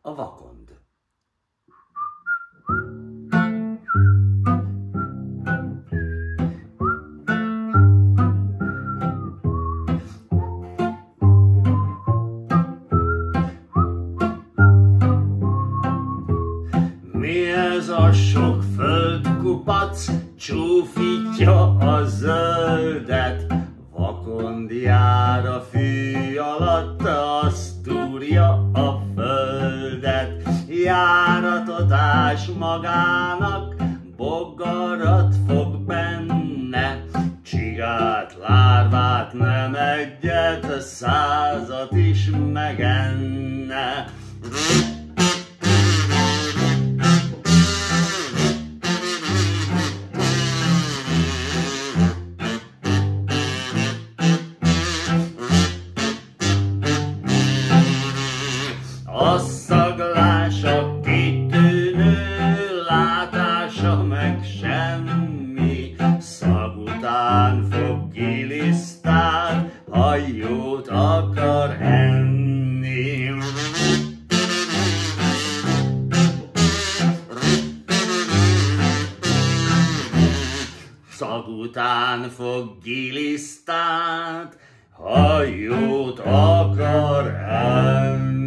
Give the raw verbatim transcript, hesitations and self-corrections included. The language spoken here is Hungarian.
a Vakond. Mi ez a sok földkupac, csúfítja a zöldet, Vakond jár a fű alatt, azt túrja a földet. Járatot ás magának, bogarat fog benne, csigát, lárvát nem egyet, százat is megenne. A szaglása kitűnő, látása meg semmi, szag után fog gilisztál, ha jót akar enni. Szag után fog gilisztát, ha jót akar enni.